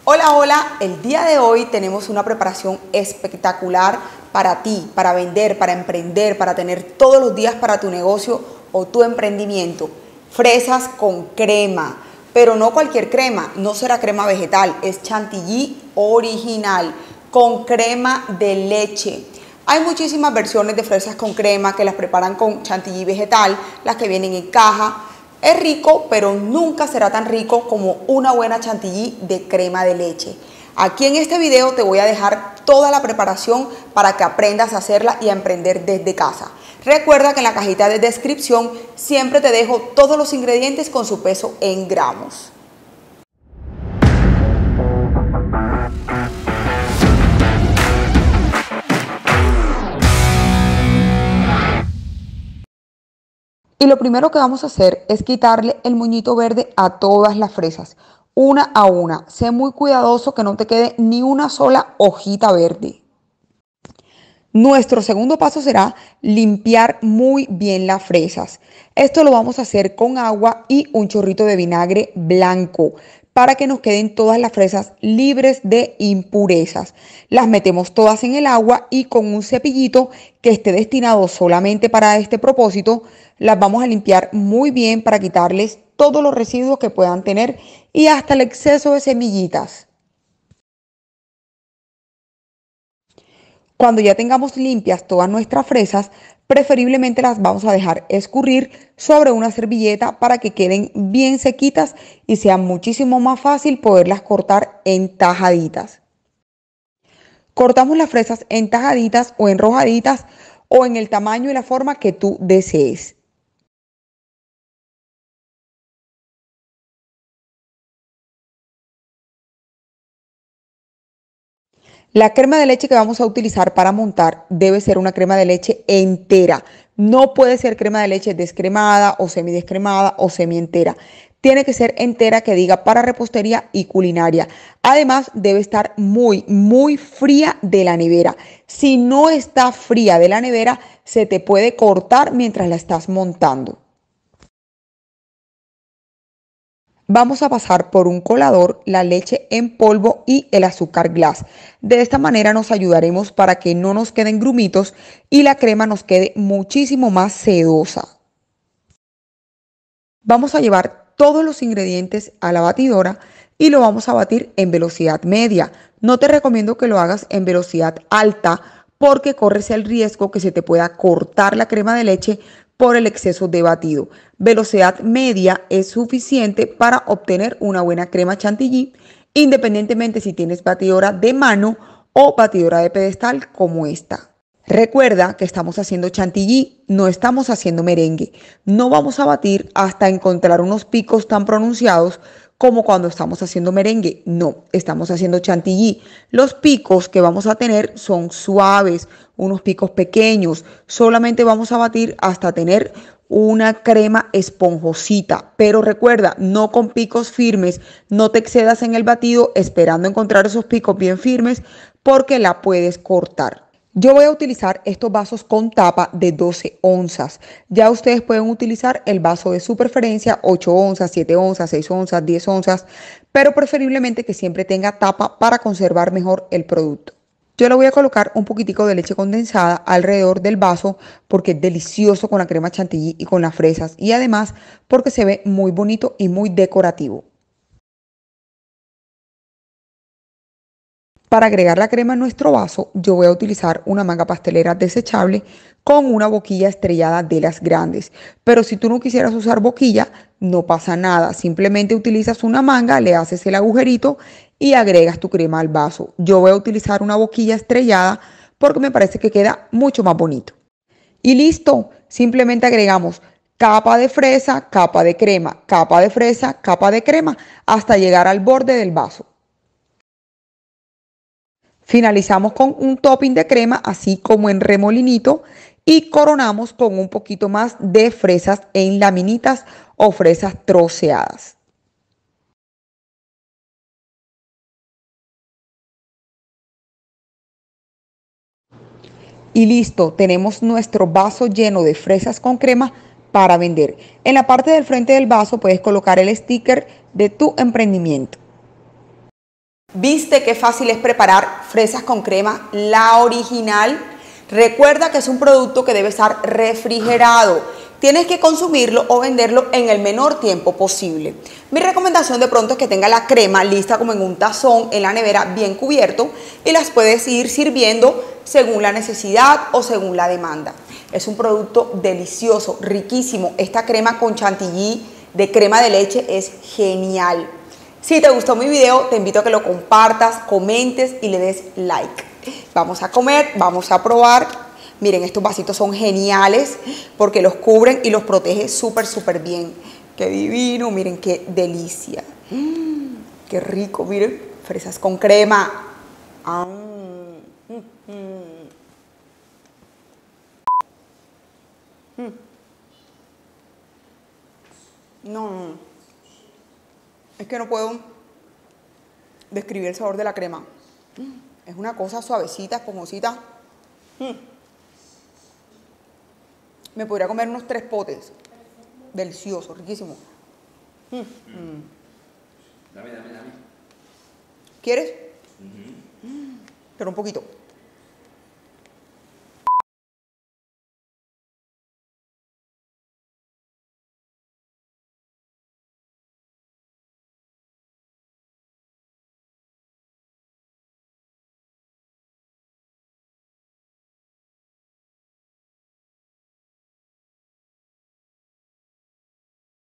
Hola, hola, el día de hoy tenemos una preparación espectacular para ti, para vender, para emprender, para tener todos los días para tu negocio o tu emprendimiento. Fresas con crema, pero no cualquier crema, no será crema vegetal, es chantilly original con crema de leche. Hay muchísimas versiones de fresas con crema que las preparan con chantilly vegetal, las que vienen en caja. Es rico, pero nunca será tan rico como una buena chantilly de crema de leche. Aquí en este video te voy a dejar toda la preparación para que aprendas a hacerla y a emprender desde casa. Recuerda que en la cajita de descripción siempre te dejo todos los ingredientes con su peso en gramos. Y lo primero que vamos a hacer es quitarle el moñito verde a todas las fresas, una a una. Sé muy cuidadoso que no te quede ni una sola hojita verde. Nuestro segundo paso será limpiar muy bien las fresas. Esto lo vamos a hacer con agua y un chorrito de vinagre blanco para que nos queden todas las fresas libres de impurezas. Las metemos todas en el agua y con un cepillito que esté destinado solamente para este propósito, las vamos a limpiar muy bien para quitarles todos los residuos que puedan tener y hasta el exceso de semillitas. Cuando ya tengamos limpias todas nuestras fresas, preferiblemente las vamos a dejar escurrir sobre una servilleta para que queden bien sequitas y sea muchísimo más fácil poderlas cortar en tajaditas. Cortamos las fresas en tajaditas o en rojaditas o en el tamaño y la forma que tú desees. La crema de leche que vamos a utilizar para montar debe ser una crema de leche entera. No puede ser crema de leche descremada o semidescremada o semientera. Tiene que ser entera, que diga para repostería y culinaria. Además, debe estar muy fría de la nevera. Si no está fría de la nevera, se te puede cortar mientras la estás montando. Vamos a pasar por un colador la leche en polvo y el azúcar glass. De esta manera nos ayudaremos para que no nos queden grumitos y la crema nos quede muchísimo más sedosa. Vamos a llevar todos los ingredientes a la batidora y lo vamos a batir en velocidad media. No te recomiendo que lo hagas en velocidad alta porque corres el riesgo que se te pueda cortar la crema de leche por el exceso de batido. Velocidad media es suficiente para obtener una buena crema chantilly, independientemente si tienes batidora de mano o batidora de pedestal como esta. Recuerda que estamos haciendo chantilly, no estamos haciendo merengue. No vamos a batir hasta encontrar unos picos tan pronunciados como cuando estamos haciendo merengue. No, estamos haciendo chantilly. Los picos que vamos a tener son suaves, unos picos pequeños. Solamente vamos a batir hasta tener una crema esponjosita. Pero recuerda, no con picos firmes. No te excedas en el batido esperando encontrar esos picos bien firmes porque la puedes cortar. Yo voy a utilizar estos vasos con tapa de 12 onzas. Ya ustedes pueden utilizar el vaso de su preferencia, 8 onzas, 7 onzas, 6 onzas, 10 onzas, pero preferiblemente que siempre tenga tapa para conservar mejor el producto. Yo le voy a colocar un poquitico de leche condensada alrededor del vaso porque es delicioso con la crema chantilly y con las fresas y además porque se ve muy bonito y muy decorativo. Para agregar la crema en nuestro vaso, yo voy a utilizar una manga pastelera desechable con una boquilla estrellada de las grandes. Pero si tú no quisieras usar boquilla, no pasa nada. Simplemente utilizas una manga, le haces el agujerito y agregas tu crema al vaso. Yo voy a utilizar una boquilla estrellada porque me parece que queda mucho más bonito. Y listo, simplemente agregamos capa de fresa, capa de crema, capa de fresa, capa de crema, hasta llegar al borde del vaso. Finalizamos con un topping de crema, así como en remolinito, y coronamos con un poquito más de fresas en laminitas o fresas troceadas. Y listo, tenemos nuestro vaso lleno de fresas con crema para vender. En la parte del frente del vaso puedes colocar el sticker de tu emprendimiento. ¿Viste qué fácil es preparar fresas con crema, la original? Recuerda que es un producto que debe estar refrigerado. Tienes que consumirlo o venderlo en el menor tiempo posible. Mi recomendación de pronto es que tenga la crema lista como en un tazón en la nevera bien cubierto y las puedes ir sirviendo según la necesidad o según la demanda. Es un producto delicioso, riquísimo. Esta crema con chantilly de crema de leche es genial. Si te gustó mi video, te invito a que lo compartas, comentes y le des like. Vamos a comer, vamos a probar. Miren, estos vasitos son geniales porque los cubren y los protege súper bien. Qué divino, miren qué delicia. Qué rico, miren, fresas con crema. No, es que no puedo describir el sabor de la crema. Es una cosa suavecita, esponjosita. Me podría comer unos 3 potes. Delicioso, riquísimo. Dame. ¿Quieres? Pero un poquito.